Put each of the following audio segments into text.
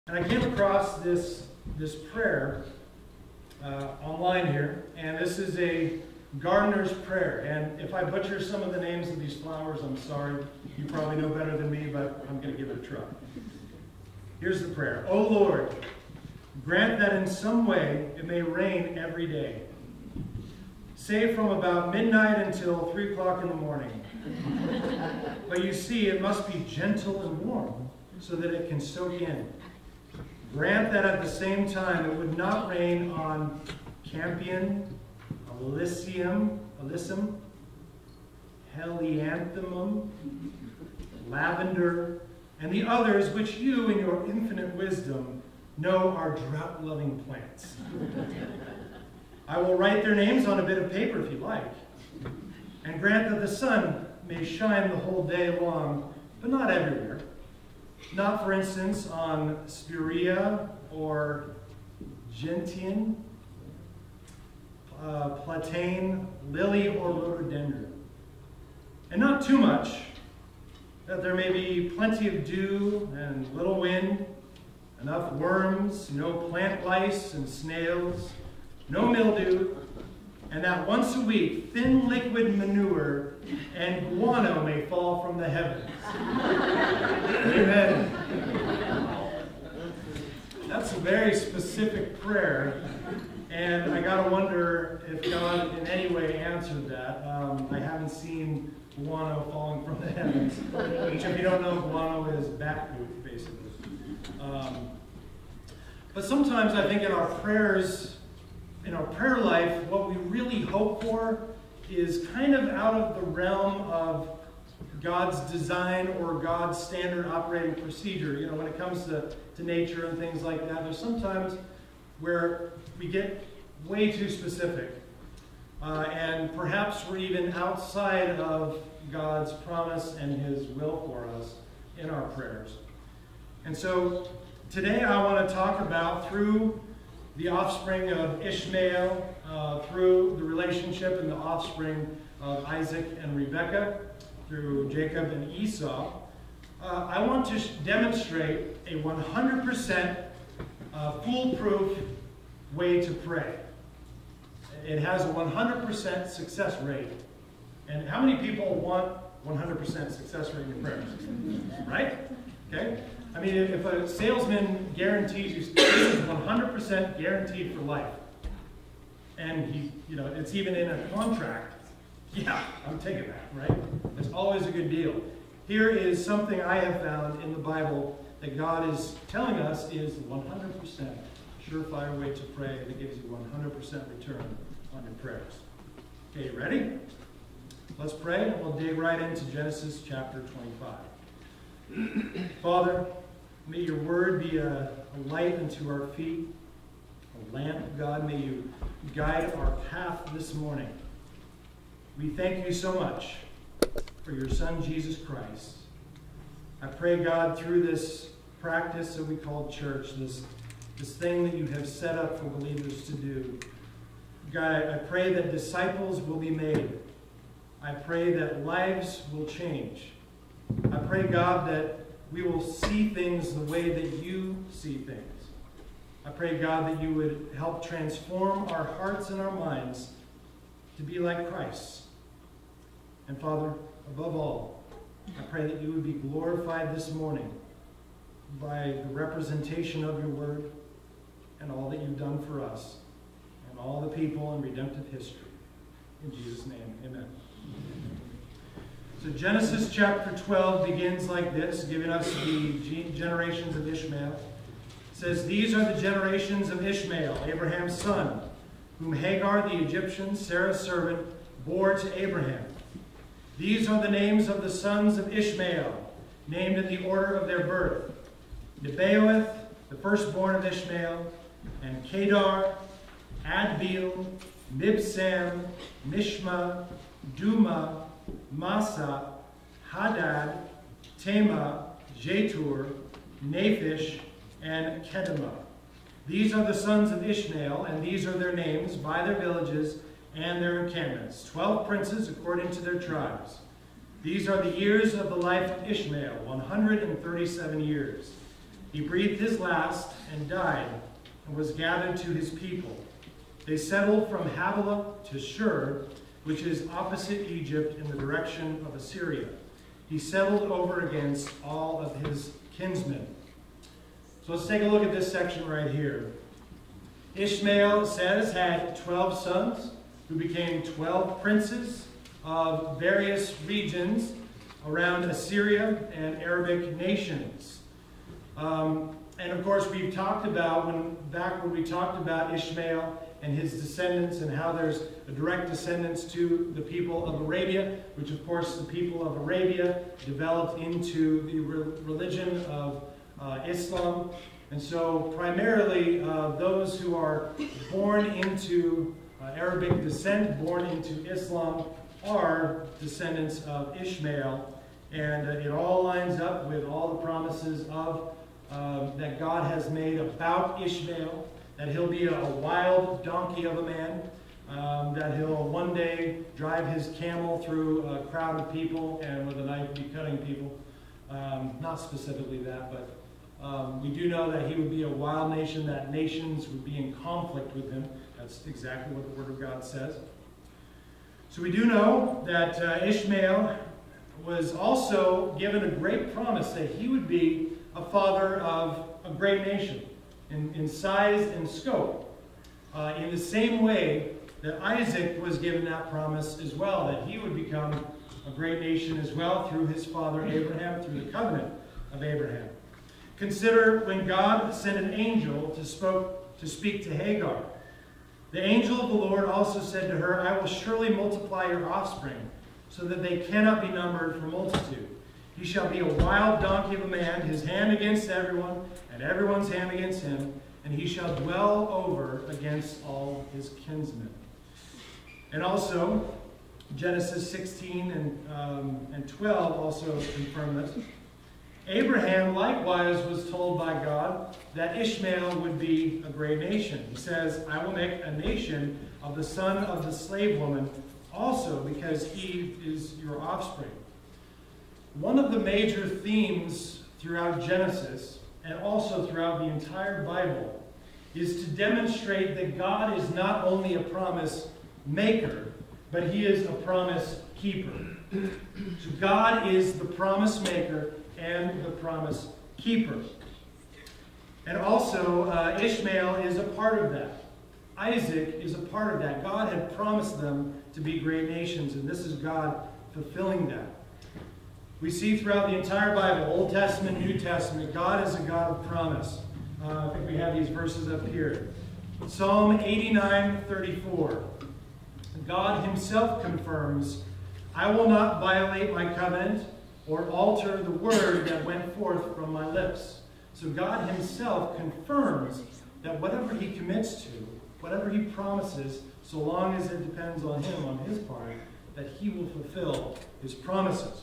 And I came across this prayer online here, and this is a gardener's prayer. And if I butcher some of the names of these flowers, I'm sorry. You probably know better than me, but I'm going to give it a try. Here's the prayer. O Lord, grant that in some way it may rain every day, say from about midnight until 3 o'clock in the morning. But you see, it must be gentle and warm so that it can soak in. Grant that at the same time it would not rain on campion, alyssum, helianthemum, lavender, and the others which you, in your infinite wisdom, know are drought-loving plants. I will write their names on a bit of paper if you like, and grant that the sun may shine the whole day long, but not everywhere. Not, for instance, on spirea or gentian, platane, lily, or rhododendron. And not too much, that there may be plenty of dew and little wind, enough worms, no plant lice and snails, no mildew, and that once a week thin liquid manure and guano may fall from the heavens. Amen. That's a very specific prayer, and I gotta wonder if God in any way answered that. I haven't seen guano falling from the heavens, which, if you don't know, guano is bat poop, basically. But sometimes I think in our prayers, in our prayer life, what we really hope for is kind of out of the realm of God's design or God's standard operating procedure. You know, when it comes to nature and things like that, there's sometimes where we get way too specific. And perhaps we're even outside of God's promise and His will for us in our prayers. And so today I want to talk about, through the offspring of Ishmael, through the relationship and the offspring of Isaac and Rebekah, through Jacob and Esau, I want to demonstrate a 100% foolproof way to pray. It has a 100% success rate. And how many people want 100% success rate in prayers? Right? Okay? I mean, if a salesman guarantees you this is 100% guaranteed for life, and it's even in a contract, yeah, I'm taking that, right? It's always a good deal. Here is something I have found in the Bible that God is telling us is 100% surefire way to pray that gives you 100% return on your prayers. Okay, you ready? Let's pray, and we'll dig right into Genesis chapter 25. Father, may your word be a light unto our feet, a lamp. God, may you guide our path this morning. We thank you so much for your Son, Jesus Christ. I pray, God, through this practice that we call church, this thing that you have set up for believers to do, God, I pray that disciples will be made. I pray that lives will change. I pray, God, that we will see things the way that you see things. I pray, God, that you would help transform our hearts and our minds to be like Christ. And Father, above all, I pray that you would be glorified this morning by the representation of your word and all that you've done for us and all the people in redemptive history. In Jesus' name, amen. So Genesis chapter 12 begins like this, giving us the generations of Ishmael. It says, "These are the generations of Ishmael, Abraham's son, whom Hagar the Egyptian, Sarah's servant, bore to Abraham. These are the names of the sons of Ishmael, named in the order of their birth: Nebaioth, the firstborn of Ishmael, and Kedar, Adbeel, Mibsam, Mishma, Duma, Massa, Hadad, Tema, Jetur, Naphish, and Kedemah. These are the sons of Ishmael, and these are their names by their villages and their encampments, 12 princes according to their tribes. These are the years of the life of Ishmael, 137 years. He breathed his last and died, and was gathered to his people. They settled from Havilah to Shur, which is opposite Egypt in the direction of Assyria. He settled over against all of his kinsmen. So let's take a look at this section right here. Ishmael, it says, had 12 sons who became 12 princes of various regions around Assyria and Arabic nations. And of course, we've talked about, back when we talked about Ishmael and his descendants and how there's a direct descendants to the people of Arabia, which of course the people of Arabia developed into the religion of Islam. And so primarily those who are born into Arabic descent, born into Islam, are descendants of Ishmael. And it all lines up with all the promises of that God has made about Ishmael, that he'll be a wild donkey of a man, that he'll one day drive his camel through a crowd of people and with a knife be cutting people. Not specifically that, but we do know that he would be a wild nation, that nations would be in conflict with him. That's exactly what the Word of God says. So we do know that Ishmael was also given a great promise that he would be a father of a great nation in size and scope. In the same way that Isaac was given that promise as well, that he would become a great nation as well through his father Abraham, through the covenant of Abraham. Consider when God sent an angel to speak to Hagar. The angel of the Lord also said to her, I will surely multiply your offspring, so that they cannot be numbered for multitude. He shall be a wild donkey of a man, his hand against everyone, and everyone's hand against him, and he shall dwell over against all his kinsmen. And also, Genesis 16 and 12 also confirm this. Abraham likewise was told by God that Ishmael would be a great nation. He says, I will make a nation of the son of the slave woman also, because he is your offspring. One of the major themes throughout Genesis, and also throughout the entire Bible, is to demonstrate that God is not only a promise maker, but he is a promise keeper. So God is the promise maker and the promise keeper. And also, Ishmael is a part of that. Isaac is a part of that. God had promised them to be great nations, and this is God fulfilling that. We see throughout the entire Bible, Old Testament, New Testament, God is a God of promise. I think we have these verses up here. Psalm 89:34. God himself confirms, I will not violate my covenant or alter the word that went forth from my lips. So God himself confirms that whatever he commits to, whatever he promises, so long as it depends on him, on his part, that he will fulfill his promises.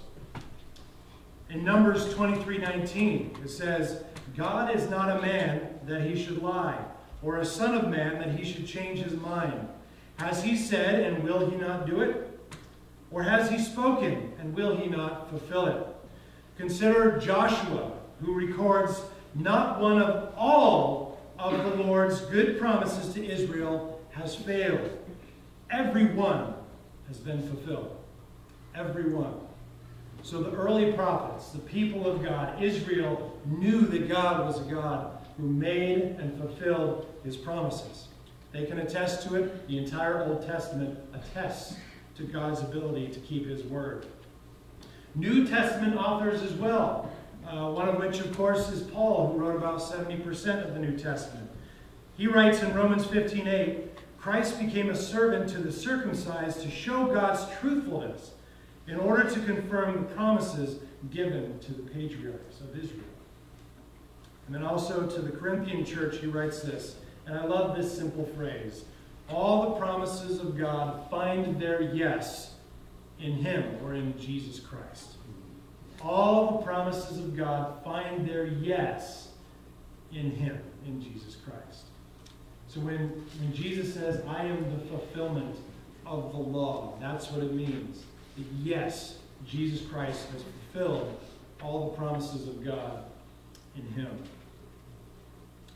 In Numbers 23:19, it says, God is not a man that he should lie, or a son of man that he should change his mind. Has he said, and will he not do it? Or has he spoken, and will he not fulfill it? Consider Joshua, who records not one of all of the Lord's good promises to Israel has failed. Every one has been fulfilled. Every one. So the early prophets, the people of God, Israel, knew that God was a God who made and fulfilled his promises. They can attest to it. The entire Old Testament attests to God's ability to keep his word. New Testament authors as well, one of which, of course, is Paul, who wrote about 70% of the New Testament. He writes in Romans 15:8, Christ became a servant to the circumcised to show God's truthfulness in order to confirm the promises given to the patriarchs of Israel. And then also to the Corinthian church, he writes this, and I love this simple phrase, all the promises of God find their yes in him, or in Jesus Christ. All the promises of God find their yes in him, in Jesus Christ. So when Jesus says, I am the fulfillment of the law, that's what it means. That yes, Jesus Christ has fulfilled all the promises of God in him.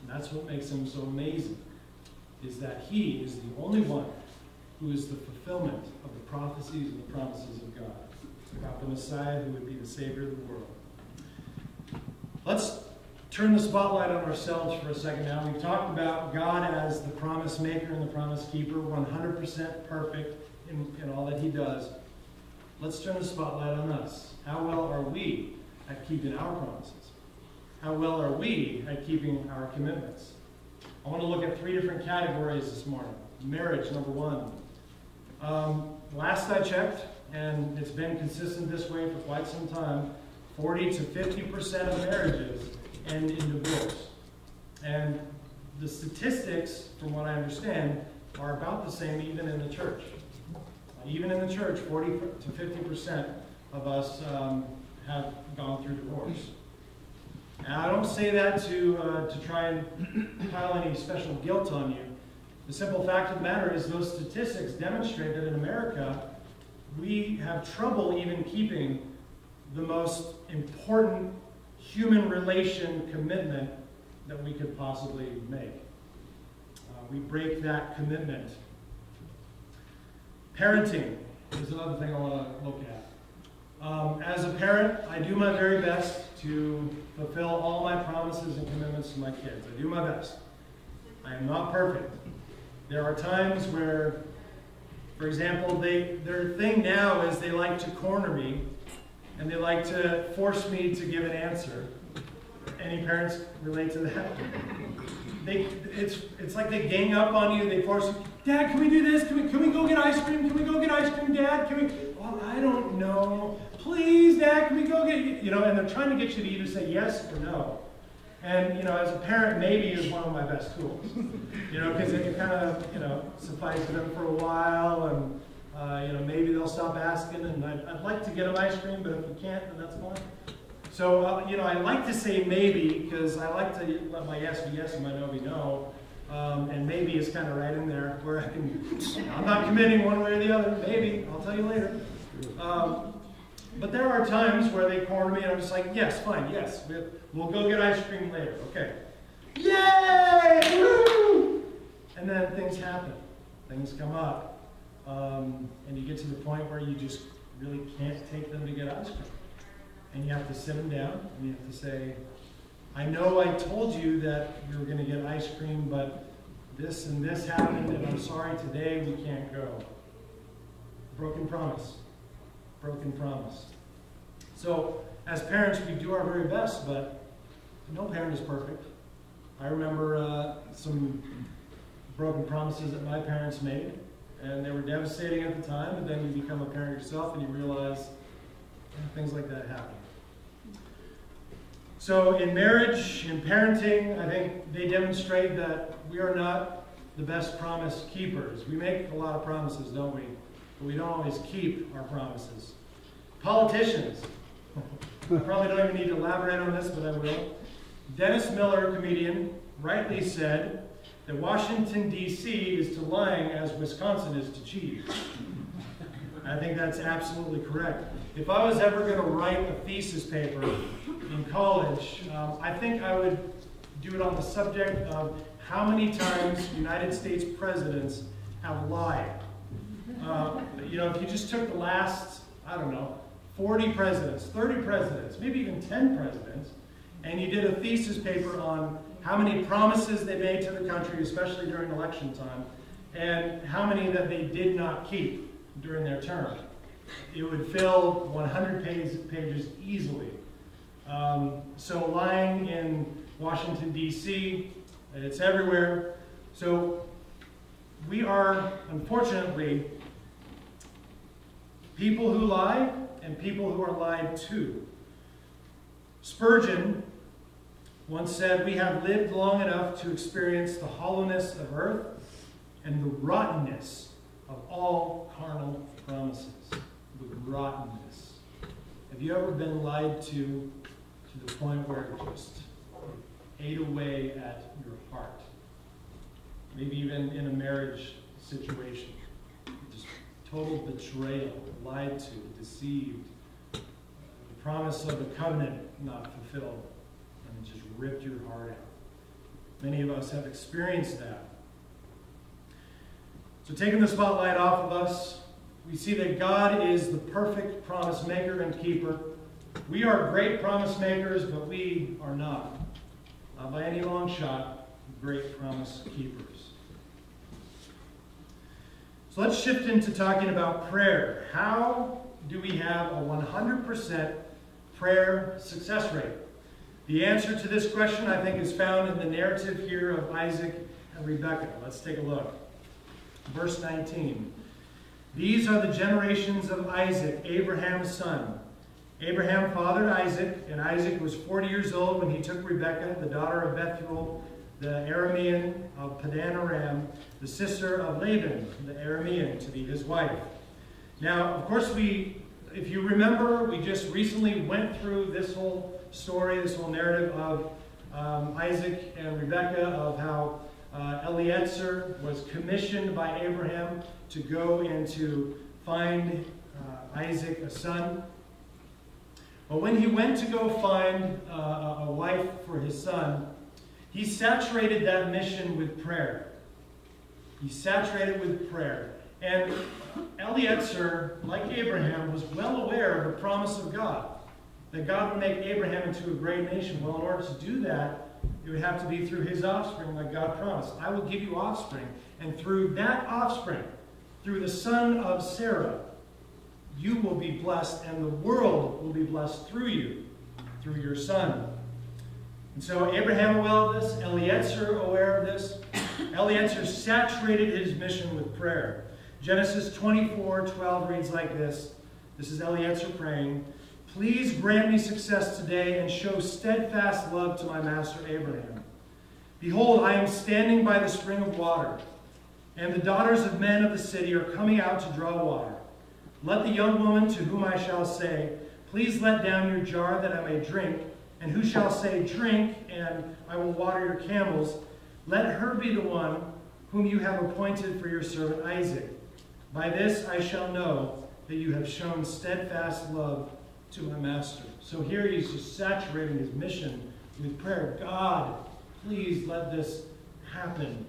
And that's what makes him so amazing, is that he is the only one who is the fulfillment of the prophecies and the promises of God about the Messiah who would be the Savior of the world. Let's turn the spotlight on ourselves for a second now. We've talked about God as the promise maker and the promise keeper, 100% perfect in all that he does. Let's turn the spotlight on us. How well are we at keeping our promises? How well are we at keeping our commitments? I want to look at 3 different categories this morning. Marriage, number 1. Last I checked, and it's been consistent this way for quite some time, 40 to 50% of marriages end in divorce. And the statistics, from what I understand, are about the same even in the church. Even in the church, 40 to 50% of us have gone through divorce. And I don't say that to try and pile any special guilt on you. The simple fact of the matter is those statistics demonstrate that in America, we have trouble even keeping the most important human relation commitment that we could possibly make. We break that commitment. Parenting is another thing I want to look at. As a parent, I do my very best to fulfill all my promises and commitments to my kids. I do my best. I am not perfect. There are times where, for example, their thing now is they like to corner me and they like to force me to give an answer. Any parents relate to that? It's like they gang up on you, they force you, Dad, can we do this? Can we go get ice cream? Can we go get ice cream, Dad? Well, I don't know. Please, Dad, can we go get, and they're trying to get you to either say yes or no. And, as a parent, maybe is one of my best tools. Because it kind of, suffice them for a while, and, maybe they'll stop asking, and I'd like to get them ice cream, but if you can't, then that's fine. So, I like to say maybe, because I like to let my yes be yes and my no be no. And maybe is kind of right in there, where I'm not committing one way or the other. Maybe, I'll tell you later. But there are times where they corner me and I'm just like, yes, fine, yes. We'll go get ice cream later. Okay. Yay! Woo! And then things happen. Things come up. And you get to the point where you just really can't take them to get ice cream. And you have to sit them down and you have to say, I know I told you that we were going to get ice cream, but this and this happened, and I'm sorry, today we can't go. Broken promise. Broken promise. So, as parents, we do our very best, but no parent is perfect. I remember some broken promises that my parents made, and they were devastating at the time, but then you become a parent yourself and you realize things like that happen. So in marriage, in parenting, I think they demonstrate that we are not the best promise keepers. We make a lot of promises, don't we? But we don't always keep our promises. Politicians. I probably don't even need to elaborate on this, but I will. Dennis Miller, comedian, rightly said that Washington, D.C. is to lying as Wisconsin is to cheese. I think that's absolutely correct. If I was ever going to write a thesis paper in college, I think I would do it on the subject of how many times United States presidents have lied. If you just took the last, 40 presidents, 30 presidents, maybe even 10 presidents, and you did a thesis paper on how many promises they made to the country, especially during election time, and how many that they did not keep during their term. It would fill 100 pages easily. So lying in Washington, D.C., it's everywhere. So we are, unfortunately, people who lie and people who are lied to. Spurgeon once said, "We have lived long enough to experience the hollowness of earth and the rottenness of all carnal promises." The rottenness. Have you ever been lied to the point where it just ate away at your heart? Maybe even in a marriage situation. Just total betrayal, lied to, deceived. The promise of the covenant not fulfilled. And it just ripped your heart out. Many of us have experienced that. So taking the spotlight off of us, we see that God is the perfect promise maker and keeper. We are great promise makers, but we are not by any long shot, great promise keepers. So let's shift into talking about prayer. How do we have a 100% prayer success rate? The answer to this question, I think, is found in the narrative here of Isaac and Rebekah. Let's take a look. Verse 19. These are the generations of Isaac, Abraham's son. Abraham fathered Isaac, and Isaac was 40 years old when he took Rebekah, the daughter of Bethuel, the Aramean of Padan Aram, the sister of Laban, the Aramean, to be his wife. Now, of course, if you remember, we just recently went through this whole story, this whole narrative of Isaac and Rebekah, of how Eliezer was commissioned by Abraham to go and to find Isaac a son. But when he went to go find a wife for his son, he saturated that mission with prayer. He saturated with prayer. And Eliezer, like Abraham, was well aware of the promise of God, that God would make Abraham into a great nation. Well, in order to do that, it would have to be through his offspring, like God promised. I will give you offspring. And through that offspring, through the son of Sarah, you will be blessed, and the world will be blessed through you, through your son. And so Abraham aware of this, Eliezer aware of this. Eliezer saturated his mission with prayer. Genesis 24:12 reads like this. This is Eliezer praying. Please grant me success today and show steadfast love to my master Abraham. Behold, I am standing by the spring of water, and the daughters of men of the city are coming out to draw water. Let the young woman to whom I shall say, please let down your jar that I may drink, and who shall say, drink, and I will water your camels, let her be the one whom you have appointed for your servant Isaac. By this I shall know that you have shown steadfast love to my master. So here he's just saturating his mission with prayer. God, please let this happen.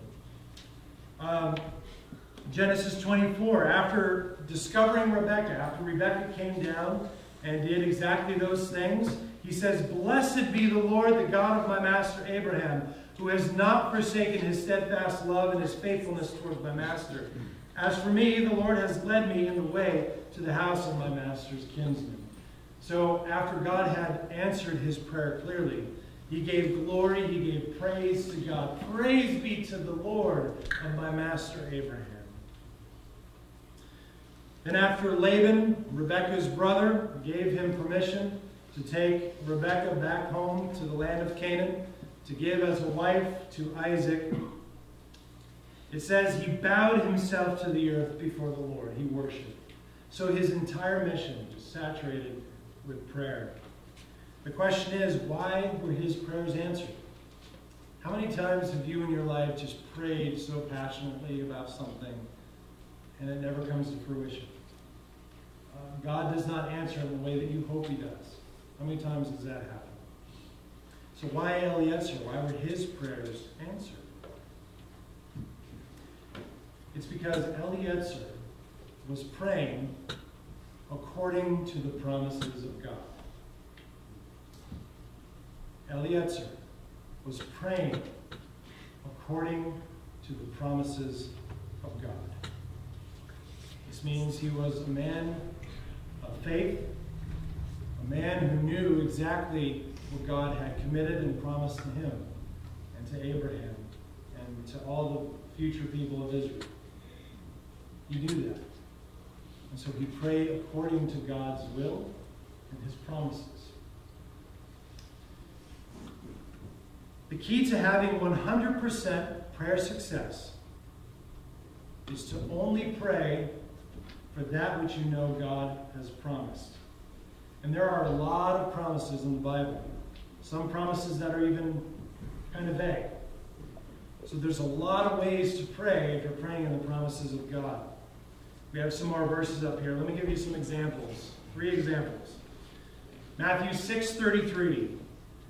Genesis 24, after discovering Rebekah, after Rebekah came down and did exactly those things, he says, blessed be the Lord, the God of my master Abraham, who has not forsaken his steadfast love and his faithfulness towards my master. As for me, the Lord has led me in the way to the house of my master's kinsman. So after God had answered his prayer clearly, he gave glory, he gave praise to God. Praise be to the Lord of my master Abraham. Then after Laban, Rebekah's brother, gave him permission to take Rebekah back home to the land of Canaan, to give as a wife to Isaac, it says he bowed himself to the earth before the Lord. He worshiped. So his entire mission was saturated with prayer. The question is, why were his prayers answered? How many times have you in your life just prayed so passionately about something and it never comes to fruition? God does not answer in the way that you hope he does. How many times does that happen? So why Eliezer? Why were his prayers answered? It's because Eliezer was praying according to the promises of God. Eliezer was praying according to the promises of God. This means he was a man of faith, a man who knew exactly what God had committed and promised to him and to Abraham and to all the future people of Israel. He knew that. And so he prayed according to God's will and his promises. The key to having 100% prayer success is to only pray for that which you know God has promised. And there are a lot of promises in the Bible. Some promises that are even kind of vague. So there's a lot of ways to pray if you're praying in the promises of God. We have some more verses up here. Let me give you some examples. 3 examples. Matthew 6:33.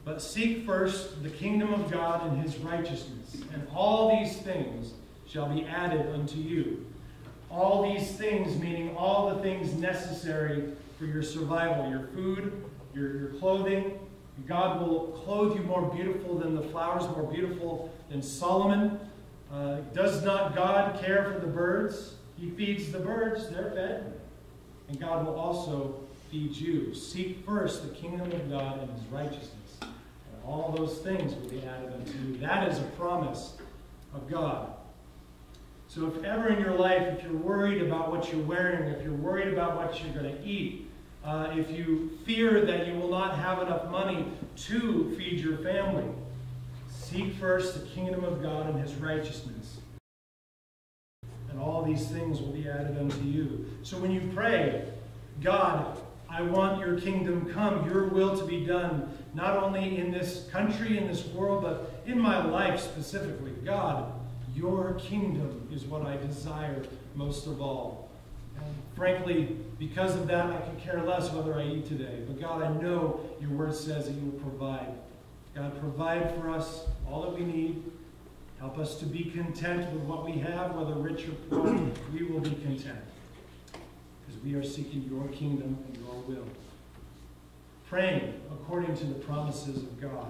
But seek first the kingdom of God and his righteousness, and all these things shall be added unto you. All these things, meaning all the things necessary for your survival, your food, your clothing. God will clothe you more beautiful than the flowers, more beautiful than Solomon. Does not God care for the birds? He feeds the birds, they're fed. And God will also feed you. Seek first the kingdom of God and his righteousness, and all those things will be added unto you. That is a promise of God. So if ever in your life, if you're worried about what you're wearing, if you're worried about what you're going to eat, if you fear that you will not have enough money to feed your family, seek first the kingdom of God and his righteousness, and all these things will be added unto you. So when you pray, God, I want your kingdom come, your will to be done, not only in this country, in this world, but in my life specifically. God, your kingdom is what I desire most of all. And frankly, because of that, I could care less whether I eat today. But God, I know your word says that you will provide. God, provide for us all that we need. Help us to be content with what we have, whether rich or poor. We will be content, because we are seeking your kingdom and your will. Praying according to the promises of God.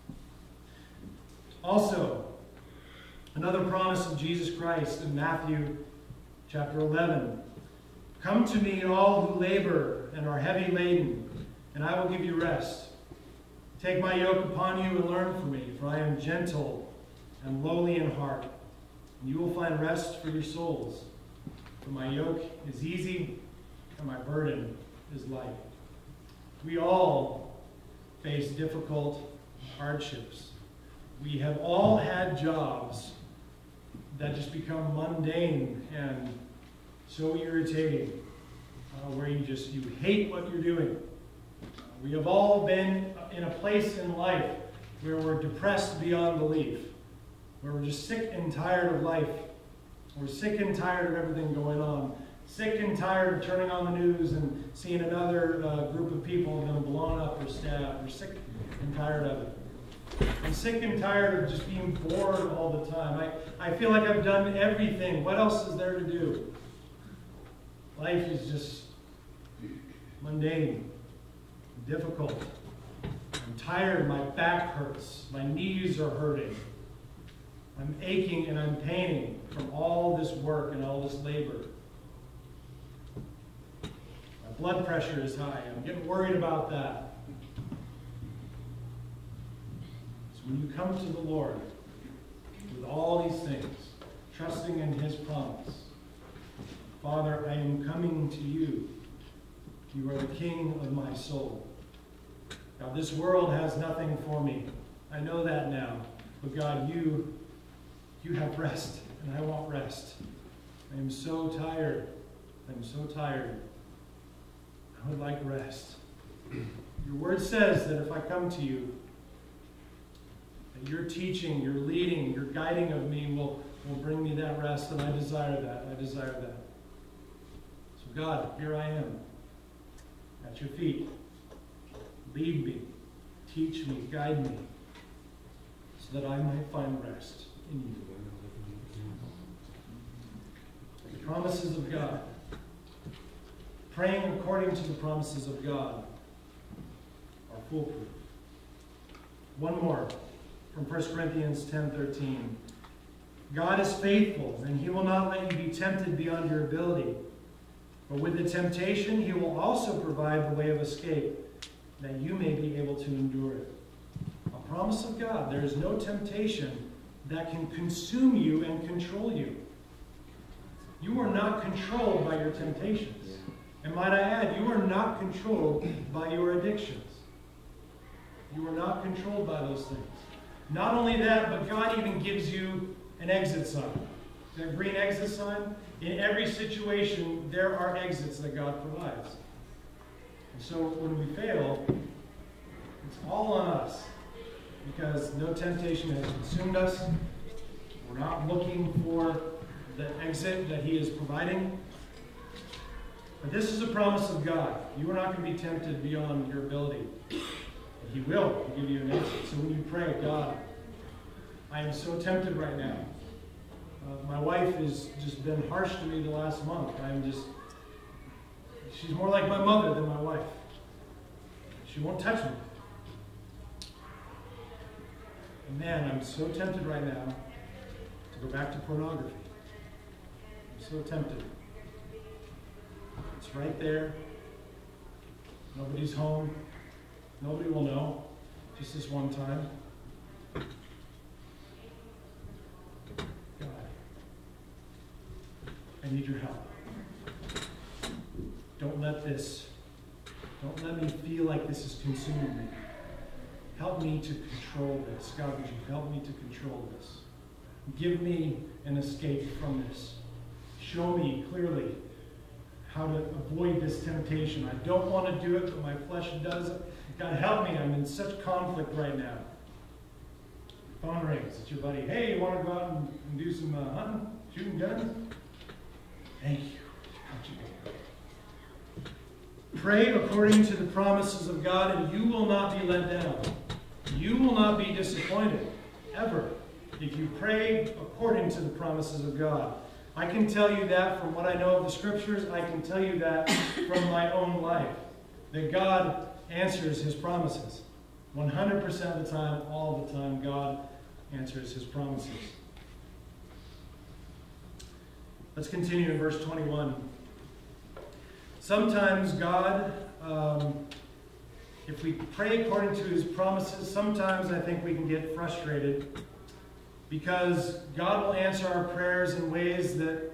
Also, another promise of Jesus Christ in Matthew chapter 11. Come to me, all who labor and are heavy laden, and I will give you rest. Take my yoke upon you and learn from me, for I am gentle and lowly in heart, and you will find rest for your souls. For my yoke is easy, and my burden is light. We all face difficult hardships. We have all had jobs that just become mundane and so irritating, where you hate what you're doing. We have all been in a place in life where we're depressed beyond belief, where we're just sick and tired of life. We're sick and tired of everything going on. Sick and tired of turning on the news and seeing another group of people getting blown up or stabbed. We're sick and tired of it. I'm sick and tired of just being bored all the time. I feel like I've done everything. What else is there to do? Life is just mundane, difficult. I'm tired. My back hurts. My knees are hurting. I'm aching and I'm paining from all this work and all this labor. My blood pressure is high. I'm getting worried about that. So when you come to the Lord with all these things, trusting in his promise, Father, I am coming to you. You are the King of my soul. God, this world has nothing for me. I know that now. But God, you have rest, and I want rest. I am so tired. I'm so tired. I would like rest. Your word says that if I come to you, that your teaching, your leading, your guiding of me will bring me that rest, and I desire that. I desire that. So God, here I am, at your feet. Lead me, teach me, guide me, so that I might find rest in you. The promises of God. Praying according to the promises of God are foolproof. One more from 1 Corinthians 10:13. God is faithful, and he will not let you be tempted beyond your ability. But with the temptation, he will also provide the way of escape, that you may be able to endure it. A promise of God. There is no temptation that can consume you and control you. You are not controlled by your temptations. And might I add, you are not controlled by your addictions. You are not controlled by those things. Not only that, but God even gives you an exit sign. That green exit sign? In every situation, there are exits that God provides. And so when we fail, it's all on us. Because no temptation has consumed us. We're not looking for the exit that he is providing. But this is a promise of God. You are not going to be tempted beyond your ability. He will give you an answer. So when you pray, God, I am so tempted right now. My wife has just been harsh to me the last month. She's more like my mother than my wife. She won't touch me. And man, I'm so tempted right now to go back to pornography. I'm so tempted. It's right there. Nobody's home. Nobody will know. Just this one time. God, I need your help. Don't let me feel like this is consuming me. Help me to control this. God, would you help me to control this? Give me an escape from this. Show me clearly how to avoid this temptation. I don't want to do it, but my flesh does it. God, help me. I'm in such conflict right now. Phone rings. It's your buddy. Hey, you want to go out and do some hunting? Shooting guns? Thank you. Pray according to the promises of God, and you will not be let down. You will not be disappointed, ever, if you pray according to the promises of God. I can tell you that from what I know of the Scriptures. I can tell you that from my own life, that God answers His promises. 100% of the time, all the time, God answers His promises. Let's continue in verse 21. Sometimes God, if we pray according to His promises, sometimes I think we can get frustrated because God will answer our prayers in ways that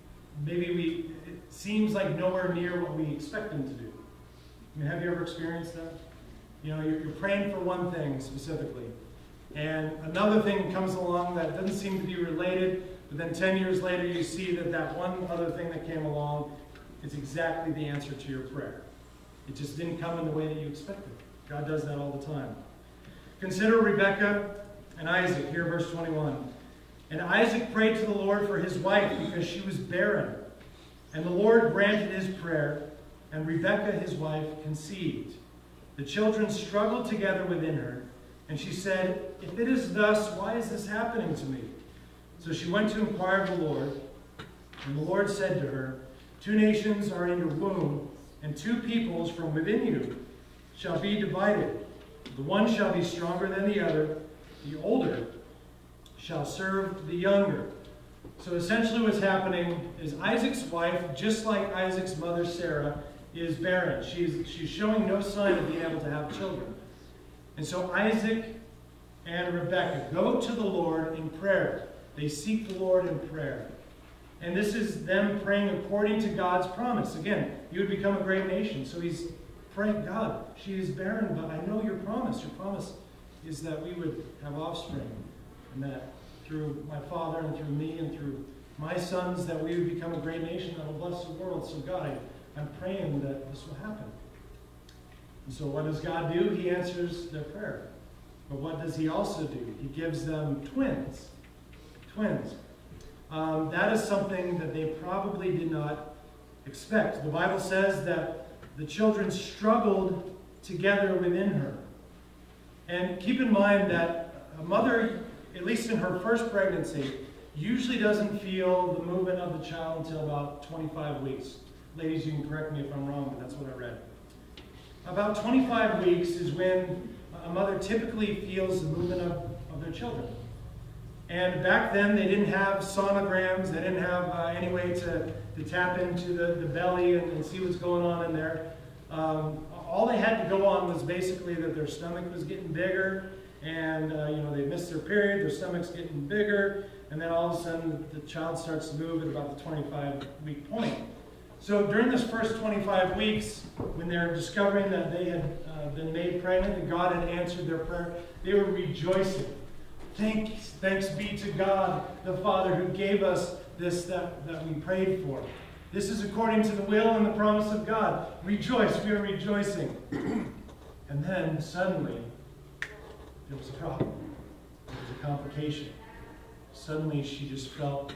maybe it seems like nowhere near what we expect Him to do. I mean, have you ever experienced that? You know, you're praying for one thing specifically, and another thing comes along that doesn't seem to be related, but then 10 years later you see that one other thing that came along is exactly the answer to your prayer. It just didn't come in the way that you expected. God does that all the time. Consider Rebekah and Isaac, here verse 21. And Isaac prayed to the Lord for his wife because she was barren. And the Lord granted his prayer, and Rebekah his wife conceived. The children struggled together within her, and she said, "If it is thus, why is this happening to me?" So she went to inquire of the Lord, and the Lord said to her, "Two nations are in your womb, and two peoples from within you shall be divided. The one shall be stronger than the other. The older shall serve the younger." So essentially what's happening is Isaac's wife, just like Isaac's mother Sarah, is barren. She's showing no sign of being able to have children. And so Isaac and Rebekah go to the Lord in prayer. They seek the Lord in prayer. And this is them praying according to God's promise. Again, you would become a great nation. So he's praying, God, she is barren, but I know your promise. Your promise is that we would have offspring. And that through my father and through me and through my sons, that we would become a great nation that will bless the world. So God, I'm praying that this will happen. And so what does God do? He answers their prayer. But what does He also do? He gives them twins. Twins. That is something that they probably did not expect. The Bible says that the children struggled together within her. And keep in mind that a mother, at least in her first pregnancy, usually doesn't feel the movement of the child until about 25 weeks. Ladies, you can correct me if I'm wrong, but that's what I read. About 25 weeks is when a mother typically feels the movement of their children. And back then, they didn't have sonograms. They didn't have any way to tap into the belly and see what's going on in there. All they had to go on was basically that their stomach was getting bigger, and they missed their period, their stomach's getting bigger, and then all of a sudden the child starts to move at about the 25-week point. So during this first 25 weeks, when they're discovering that they had been made pregnant, that God had answered their prayer, they were rejoicing. Thanks be to God, the Father, who gave us this that we prayed for. This is according to the will and the promise of God. Rejoice, we are rejoicing. And then suddenly, there was a problem. There was a complication. Suddenly she just felt,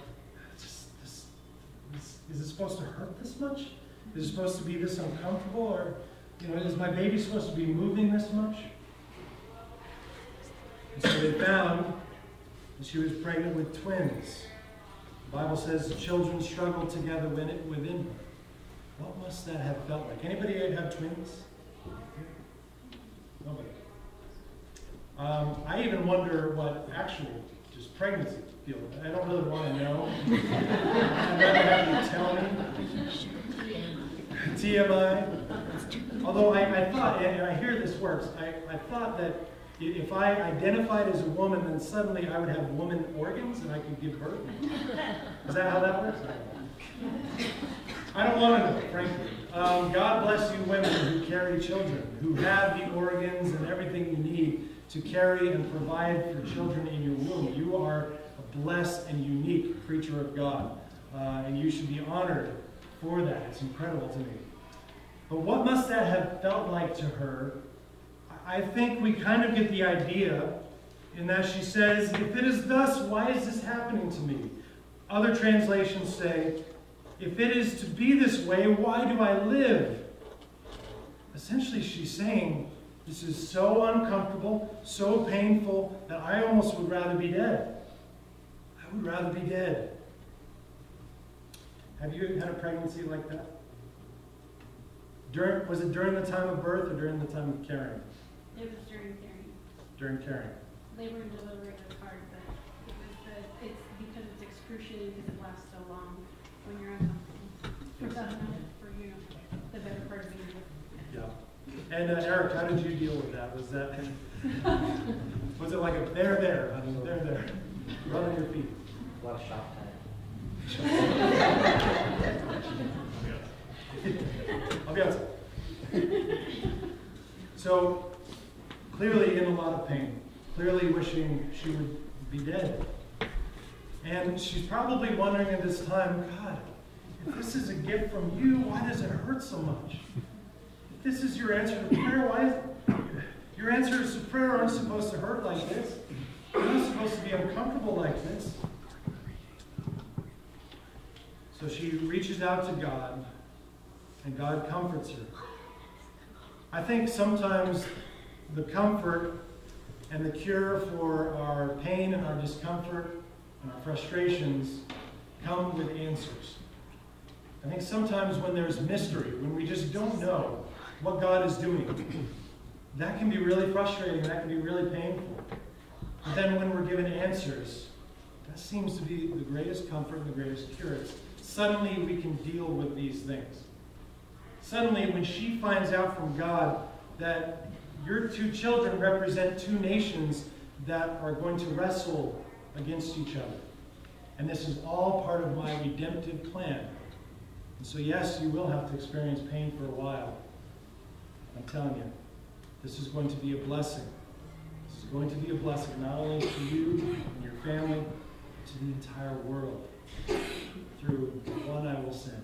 is it supposed to hurt this much? Is it supposed to be this uncomfortable? Or, is my baby supposed to be moving this much? And so they found that she was pregnant with twins. The Bible says the children struggled together within her. What must that have felt like? Anybody have twins? Nobody. I even wonder what actual just pregnancy feels like. I don't really want to know. I'd rather have you tell me. TMI. Although I thought, and I hear this works, I thought that if I identified as a woman, then suddenly I would have woman organs and I could give birth. Is that how that works? I don't want to know, frankly. God bless you women who carry children, who have the organs and everything you need to carry and provide for children in your womb. You are a blessed and unique creature of God, and you should be honored for that. It's incredible to me. But what must that have felt like to her? I think we kind of get the idea in that she says, if it is thus, why is this happening to me? Other translations say, if it is to be this way, why do I live? Essentially, she's saying, this is so uncomfortable, so painful, that I almost would rather be dead. I would rather be dead. Have you had a pregnancy like that? Was it during the time of birth or during the time of carrying? It was during carrying. During carrying. Labor and delivery was hard, but it's because it's excruciating because it lasts so long when you're uncomfortable. For you, the better part of being here. Yeah. And Eric, how did you deal with that? Was it like a there, honey, there, run on your feet? A lot of shop time. I'll be honest. So, clearly in a lot of pain, clearly wishing she would be dead. And she's probably wondering at this time, God, if this is a gift from you, why does it hurt so much? If this is your answer to prayer, why is your answers to prayer aren't supposed to hurt like this? You're not supposed to be uncomfortable like this. So she reaches out to God, and God comforts her. I think sometimes the comfort and the cure for our pain and our discomfort and our frustrations come with answers. I think sometimes when there's mystery, when we just don't know what God is doing, that can be really frustrating, that can be really painful. But then when we're given answers, that seems to be the greatest comfort and the greatest cure. Suddenly we can deal with these things. Suddenly, when she finds out from God that your two children represent two nations that are going to wrestle against each other, and this is all part of my redemptive plan. And so yes, you will have to experience pain for a while. I'm telling you, this is going to be a blessing. This is going to be a blessing not only to you and your family, but to the entire world through one I will send.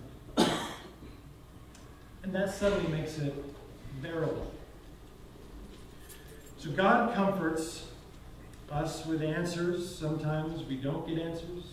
And that suddenly makes it bearable. So God comforts us with answers. Sometimes we don't get answers.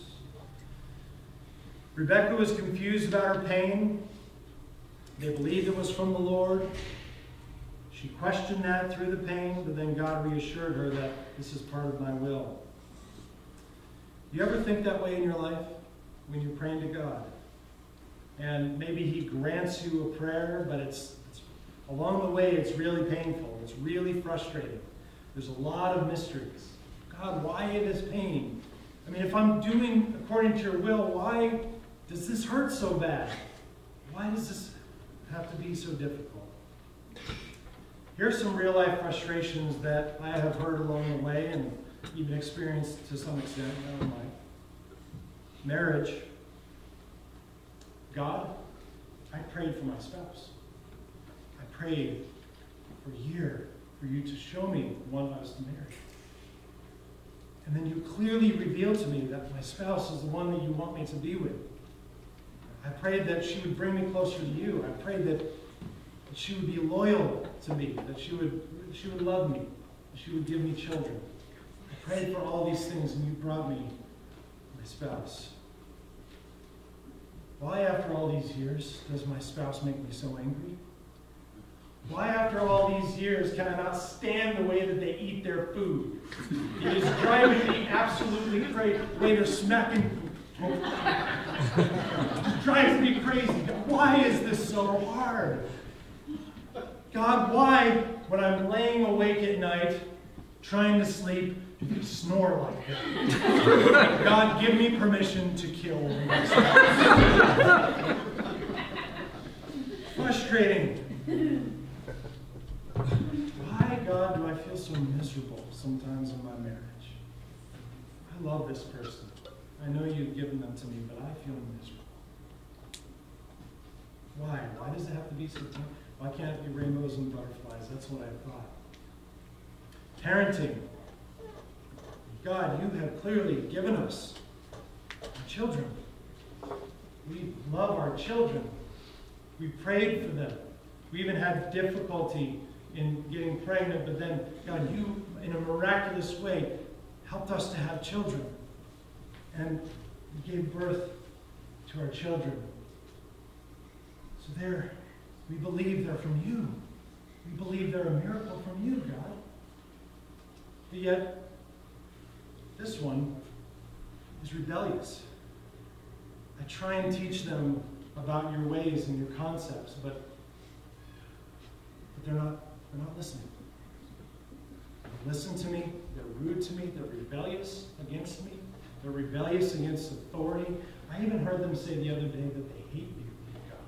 Rebecca was confused about her pain. They believed it was from the Lord. She questioned that through the pain, but then God reassured her that this is part of my will. You ever think that way in your life when you're praying to God? And maybe He grants you a prayer, but it's along the way it's really painful. It's really frustrating. There's a lot of mysteries. God, why this pain? I mean, if I'm doing according to your will, why does this hurt so bad? Why does this have to be so difficult? Here's some real-life frustrations that I have heard along the way and even experienced to some extent in my own life. Marriage. God, I prayed for my spouse. I prayed for a year for you to show me the one I was to marry. And then you clearly revealed to me that my spouse is the one that you want me to be with. I prayed that she would bring me closer to you. I prayed that she would be loyal to me, that she would love me, that she would give me children. I prayed for all these things, and you brought me my spouse. Why, after all these years, does my spouse make me so angry? Why, after all these years, can I not stand the way that they eat their food? It is driving me absolutely crazy. The way they're smacking. It drives me crazy. Why is this so hard? God, why, when I'm laying awake at night, trying to sleep, do you snore like that? God, give me permission to kill myself. Frustrating. Why, God, do I feel so miserable sometimes in my marriage? I love this person. I know you've given them to me, but I feel miserable. Why? Why does it have to be so tough? Why can't it be rainbows and butterflies? That's what I thought. Parenting. God, you have clearly given us our children. We love our children. We prayed for them. We even had difficulty in getting pregnant, but then, God, you, in a miraculous way, helped us to have children. And you gave birth to our children. So we believe they're from you. We believe they're a miracle from you, God. But yet, this one is rebellious. I try and teach them about your ways and your concepts, but they're not listening. They listen to me, they're rude to me, they're rebellious against me, they're rebellious against authority. I even heard them say the other day that they hate you, God.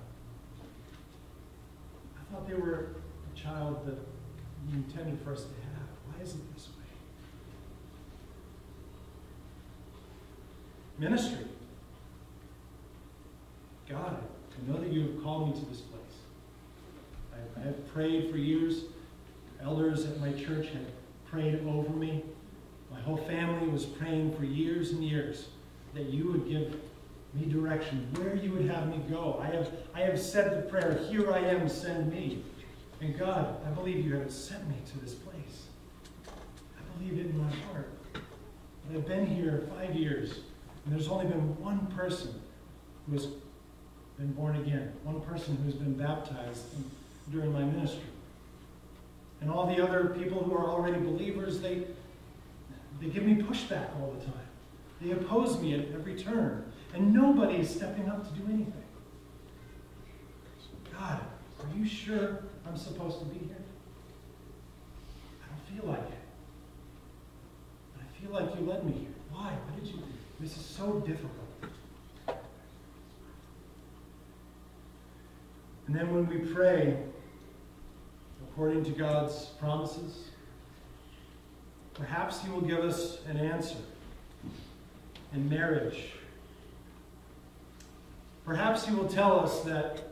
I thought they were a child that you intended for us to have. Why is it this way? Ministry. God, I know that you have called me to this place. I have prayed for years. Elders at my church had prayed over me. My whole family was praying for years and years that you would give me direction, where you would have me go. I have said the prayer, here I am, send me. And God, I believe you have sent me to this place. I believe it in my heart. But I've been here 5 years, and there's only been one person who has been born again, one person who's been baptized during my ministry. And all the other people who are already believers, they give me pushback all the time. They oppose me at every turn. And nobody is stepping up to do anything. God, are you sure I'm supposed to be here? I don't feel like it. But I feel like you led me here. Why? Why did you? This is so difficult. And then when we pray according to God's promises, perhaps He will give us an answer in marriage. Perhaps He will tell us that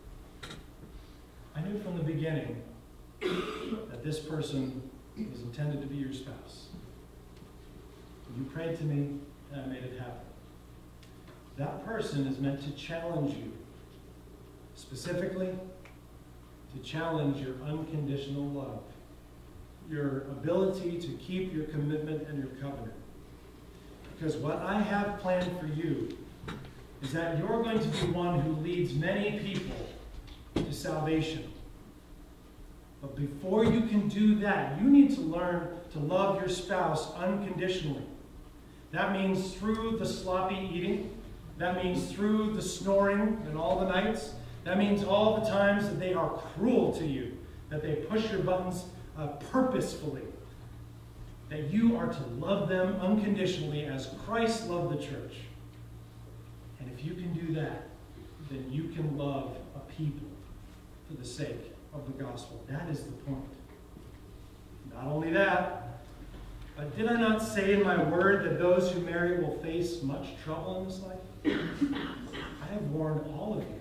I knew from the beginning that this person was intended to be your spouse. You prayed to me, and I made it happen. That person is meant to challenge you, specifically to challenge your unconditional love, your ability to keep your commitment and your covenant. Because what I have planned for you is that you're going to be one who leads many people to salvation. But before you can do that, you need to learn to love your spouse unconditionally. That means through the sloppy eating. That means through the snoring and all the nights. That means all the times that they are cruel to you, that they push your buttons purposefully. That you are to love them unconditionally as Christ loved the church. And if you can do that, then you can love a people for the sake of the gospel. That is the point. Not only that, but did I not say in my word that those who marry will face much trouble in this life? I have warned all of you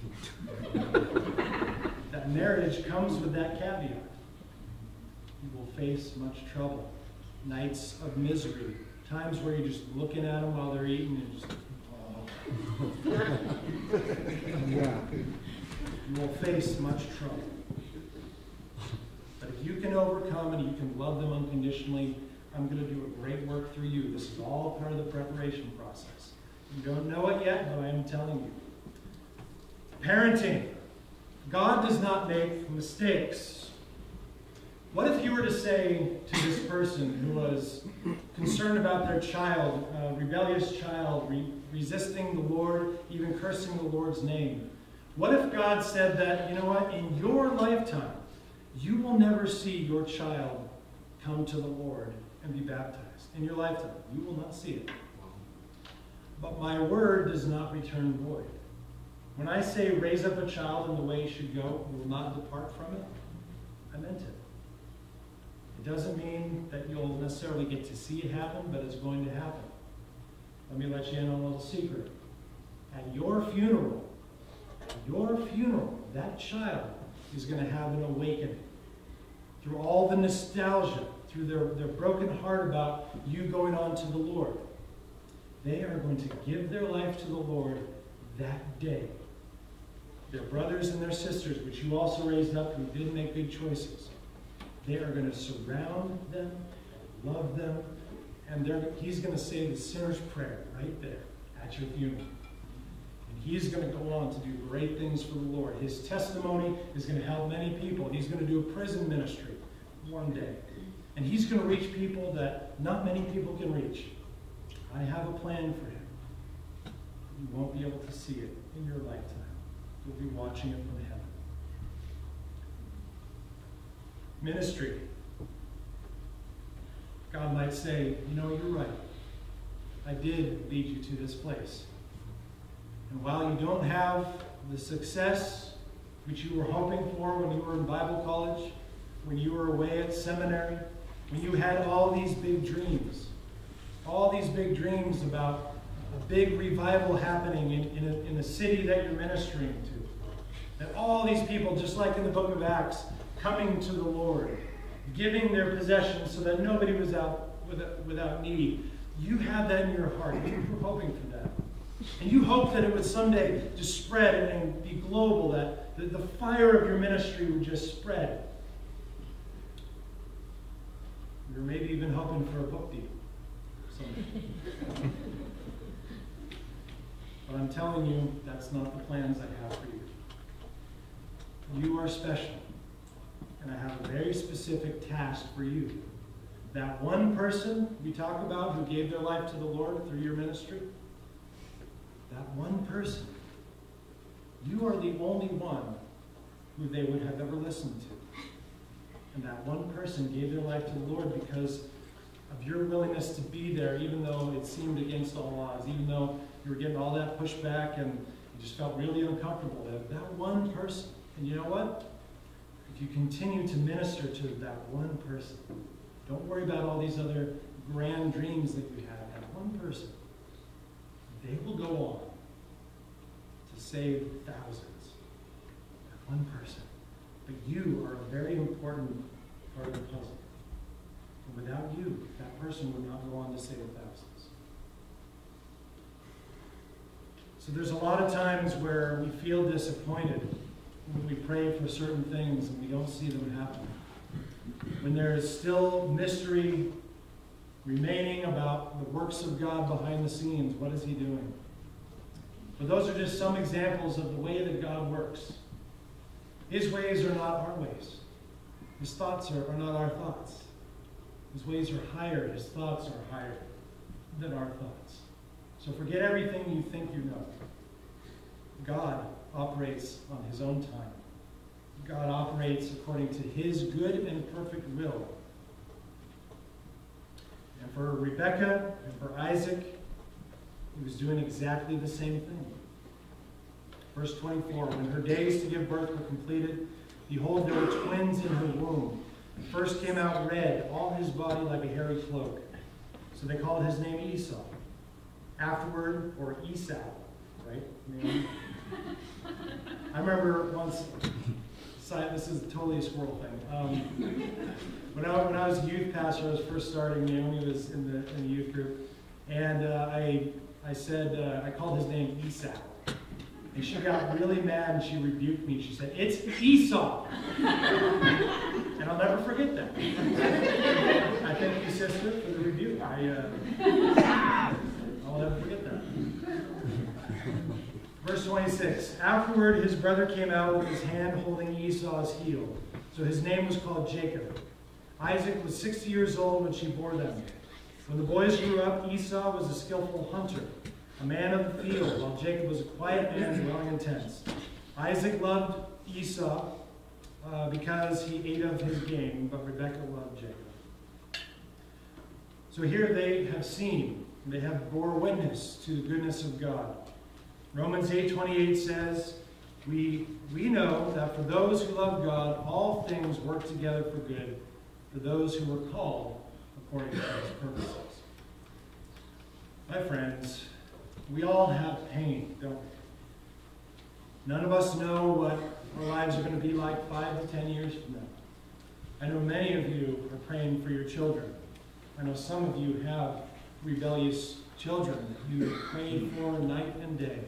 that marriage comes with that caveat. You will face much trouble. Nights of misery. Times where you're just looking at them while they're eating and just, You will face much trouble. But if you can overcome and you can love them unconditionally, I'm going to do a great work through you. This is all part of the preparation process. You don't know it yet, but I am telling you. Parenting. God does not make mistakes. What if you were to say to this person who was concerned about their child, a rebellious child, resisting the Lord, even cursing the Lord's name? What if God said that, you know what, in your lifetime, you will never see your child come to the Lord and be baptized? In your lifetime, you will not see it. But my word does not return void. When I say raise up a child in the way he should go, and will not depart from it, I meant it. It doesn't mean that you'll necessarily get to see it happen, but it's going to happen. Let me let you in on a little secret. At your funeral, that child is going to have an awakening. Through all the nostalgia, through their broken heart about you going on to the Lord, they are going to give their life to the Lord that day. Their brothers and their sisters, which you also raised up, who did make good choices, they are going to surround them, love them, and he's going to say the sinner's prayer right there at your funeral. And he's going to go on to do great things for the Lord. His testimony is going to help many people. He's going to do a prison ministry one day. And he's going to reach people that not many people can reach. I have a plan for him. You won't be able to see it in your lifetime. You'll be watching it from heaven. Ministry. God might say, you know, you're right. I did lead you to this place. And while you don't have the success which you were hoping for when you were in Bible college, when you were away at seminary, when you had all these big dreams about a big revival happening in a city that you're ministering to, that all these people, just like in the book of Acts, coming to the Lord, giving their possessions so that nobody was out without need. You had that in your heart. You were hoping for that. And you hoped that it would someday just spread and be global, that the fire of your ministry would just spread. You were maybe even hoping for a book deal someday. But I'm telling you, that's not the plans I have for you. You are special. And I have a very specific task for you. That one person we talk about who gave their life to the Lord through your ministry, that one person, you are the only one who they would have ever listened to. And that one person gave their life to the Lord because of your willingness to be there, even though it seemed against all odds, even though you were getting all that pushback and you just felt really uncomfortable. That one person. And you know what? If you continue to minister to that one person, don't worry about all these other grand dreams that you have. That one person, they will go on to save thousands. That one person. But you are a very important part of the puzzle. And without you, that person would not go on to save thousands. So there's a lot of times where we feel disappointed when we pray for certain things and we don't see them happen. When there is still mystery remaining about the works of God behind the scenes, what is he doing? But those are just some examples of the way that God works. His ways are not our ways. His thoughts are not our thoughts. His ways are higher. His thoughts are higher than our thoughts. So forget everything you think you know. God operates on his own time. God operates according to his good and perfect will. And for Rebekah and for Isaac, he was doing exactly the same thing. Verse 24, when her days to give birth were completed, behold, there were twins in her womb. The first came out red, all his body like a hairy cloak. So they called his name Esau. Afterward, or Esau, right? I remember once, this is totally a squirrel thing. When I was a youth pastor, I was first starting, Naomi was in the youth group, and I said, I called his name Esau. And she got really mad and she rebuked me. She said, "It's Esau." And I'll never forget that. I thank you, sister, for the rebuke. I'll never forget that. Verse 26, afterward his brother came out with his hand holding Esau's heel. So his name was called Jacob. Isaac was 60 years old when she bore them. When the boys grew up, Esau was a skillful hunter, a man of the field, while Jacob was a quiet man dwelling in tents. Isaac loved Esau because he ate of his game, but Rebekah loved Jacob. So here they have seen, they have bore witness to the goodness of God. Romans 8:28 says, we know that for those who love God, all things work together for good, for those who are called according to his purposes. My friends, we all have pain, don't we? None of us know what our lives are going to be like 5 to 10 years from now. I know many of you are praying for your children. I know some of you have rebellious children that you pray for night and day.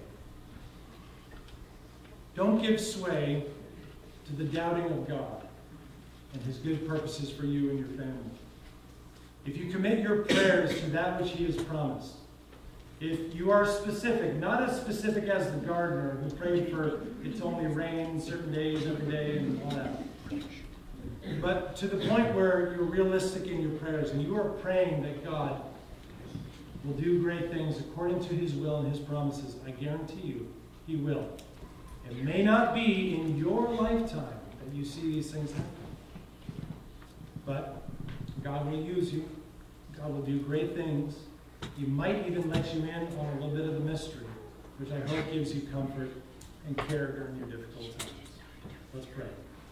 Don't give sway to the doubting of God and his good purposes for you and your family. If you commit your prayers to that which he has promised, if you are specific, not as specific as the gardener who prayed for it to only rain certain days every day and all that, but to the point where you're realistic in your prayers and you are praying that God will do great things according to his will and his promises, I guarantee you, he will. It may not be in your lifetime that you see these things happen, but God will use you. God will do great things. He might even let you in on a little bit of the mystery, which I hope gives you comfort and care during your difficult times. Let's pray.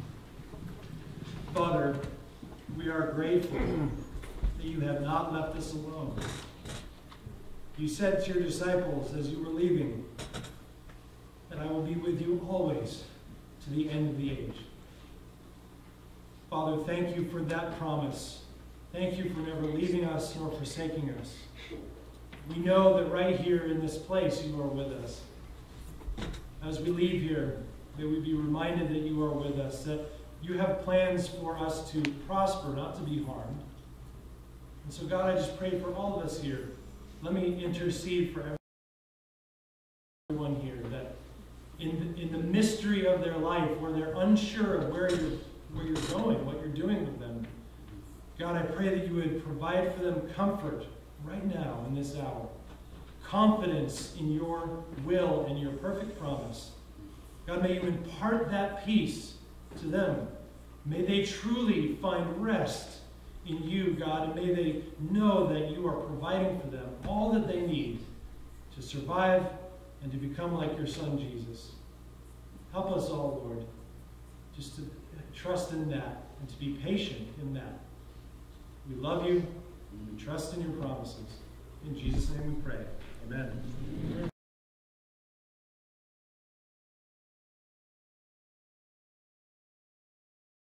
Father, we are grateful that you have not left us alone. You said to your disciples as you were leaving that I will be with you always to the end of the age. Father, thank you for that promise. Thank you for never leaving us nor forsaking us. We know that right here in this place you are with us. As we leave here, that we be reminded that you are with us, that you have plans for us to prosper, not to be harmed. And so God, I just pray for all of us here. Let me intercede for everyone here, that in the mystery of their life, where they're unsure of where you're going, what you're doing with them, God, I pray that you would provide for them comfort right now in this hour. Confidence in your will and your perfect promise. God, may you impart that peace to them. May they truly find rest in you, God, and may they know that you are providing for them all that they need to survive and to become like your Son, Jesus. Help us all, Lord, just to trust in that and to be patient in that. We love you. We trust in your promises. In Jesus' name we pray. Amen.